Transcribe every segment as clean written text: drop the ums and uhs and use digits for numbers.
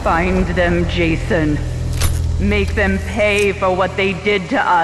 Find them, Jason. Make them pay for what they did to us.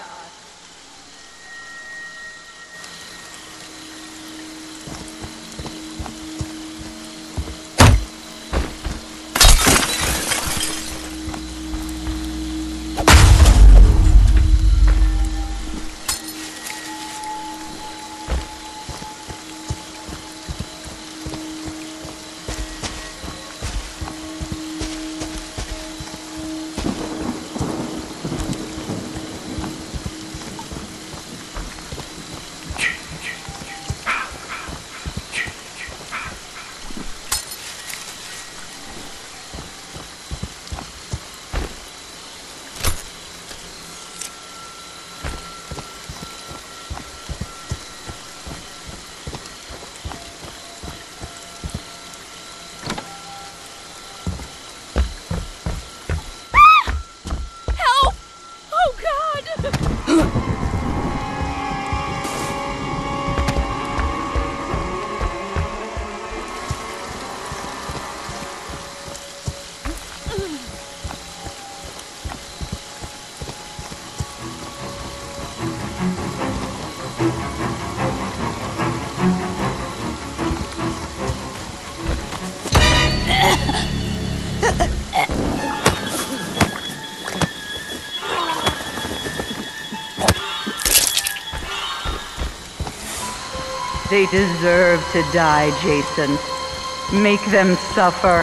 They deserve to die, Jason. Make them suffer.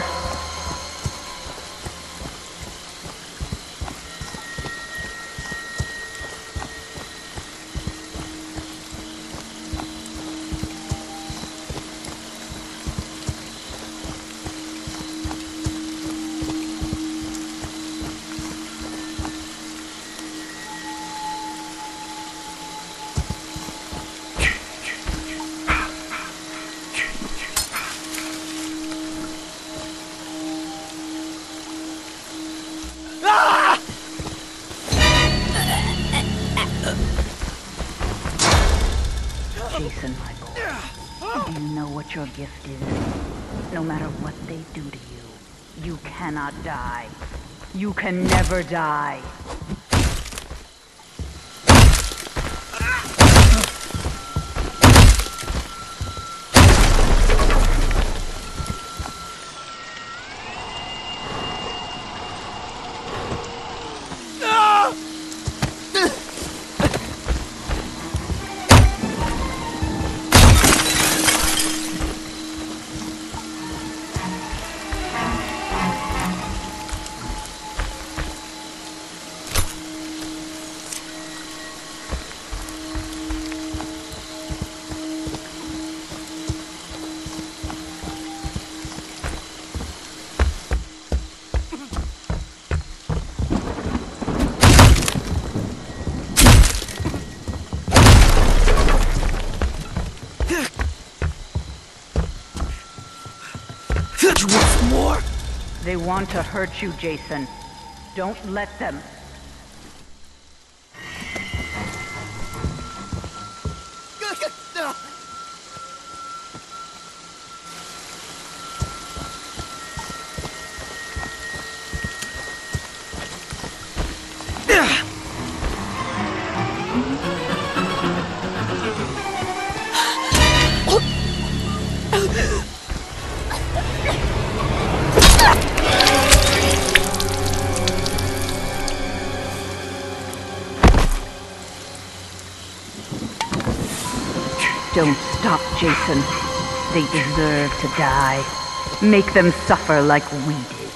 Jason, my boy, do you know what your gift is? No matter what they do to you, you cannot die. You can never die. They want to hurt you, Jason. Don't let them. Don't stop, Jason. They deserve to die. Make them suffer like we did.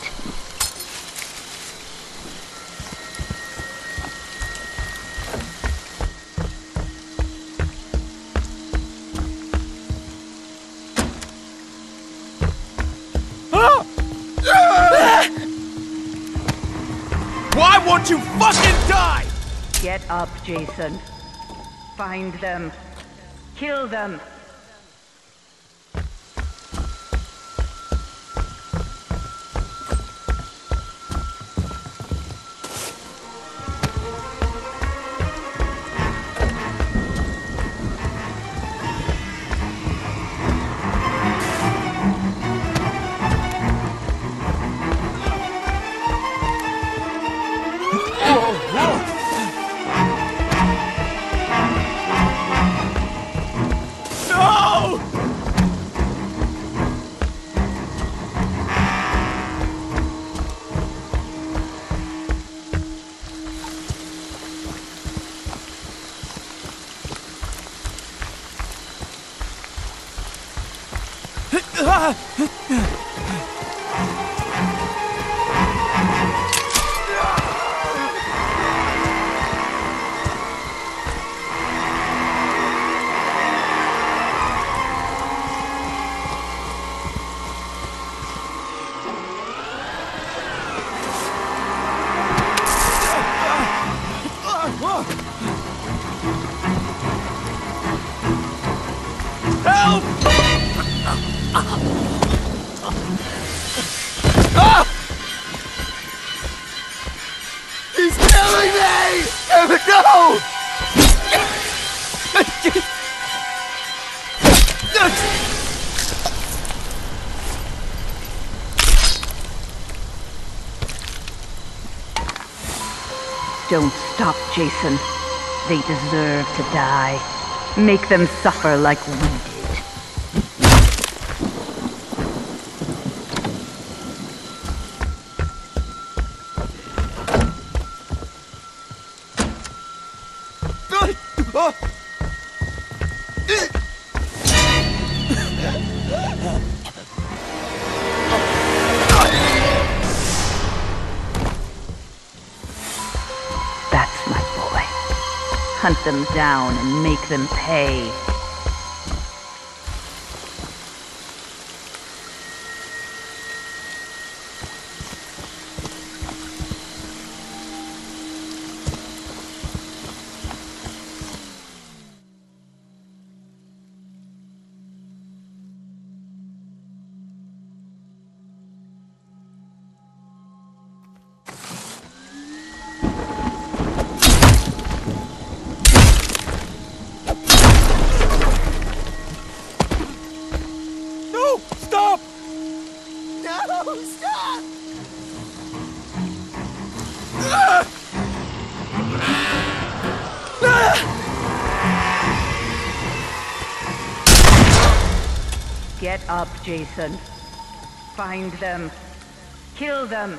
Why won't you fucking die? Get up, Jason. Find them. Kill them! Help! He's killing me! No! Don't stop, Jason. They deserve to die. Make them suffer like we did. That's my boy. Hunt them down and make them pay. Stop! No, stop! Get up, Jason. Find them. Kill them.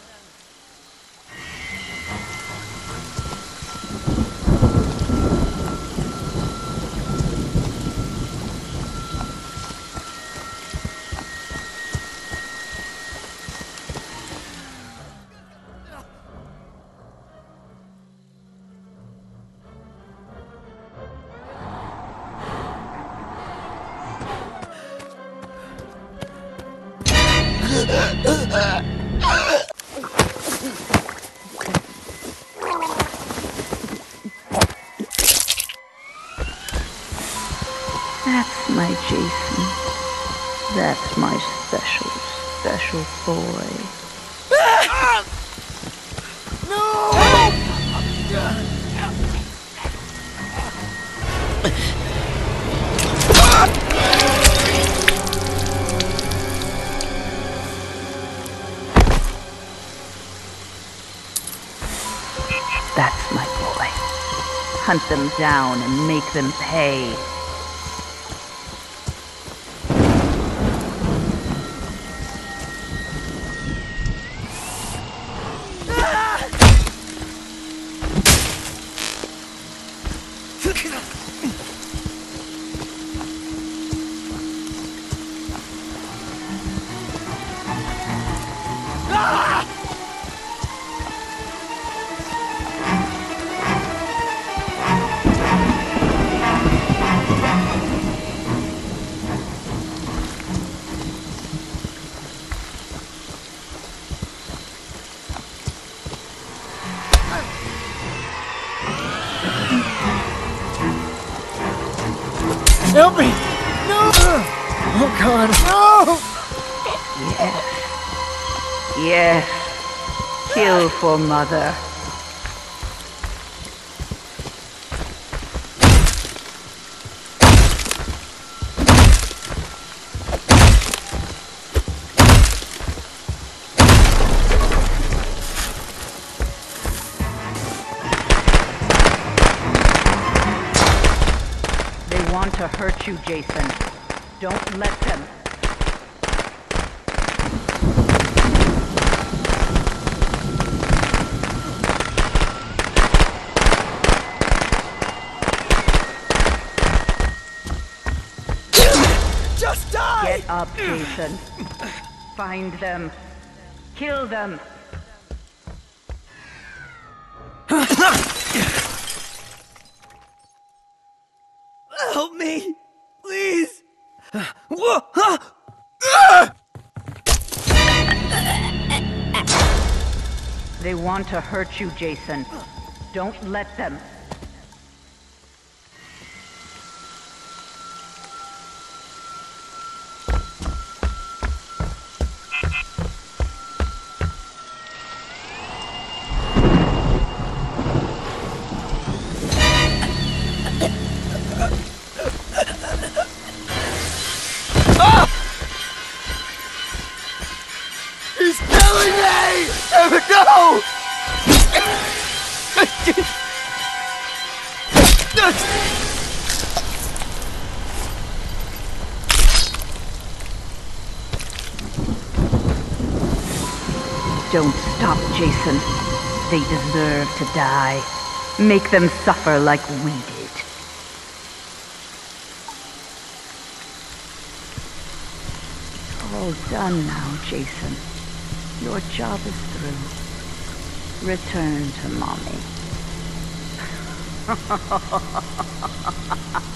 That's my Jason. That's my special, special boy. That's my boy. Hunt them down and make them pay. Help me! No! Oh God, no! Yes. Yes. Kill for Mother. They want to hurt you, Jason. Don't let them. Just die! Get up, Jason. Find them. Kill them. Help me! Please! They want to hurt you, Jason. Don't let them. He's killing me! No! Don't stop, Jason. They deserve to die. Make them suffer like we did. It's all done now, Jason. Your job is through. Return to Mommy.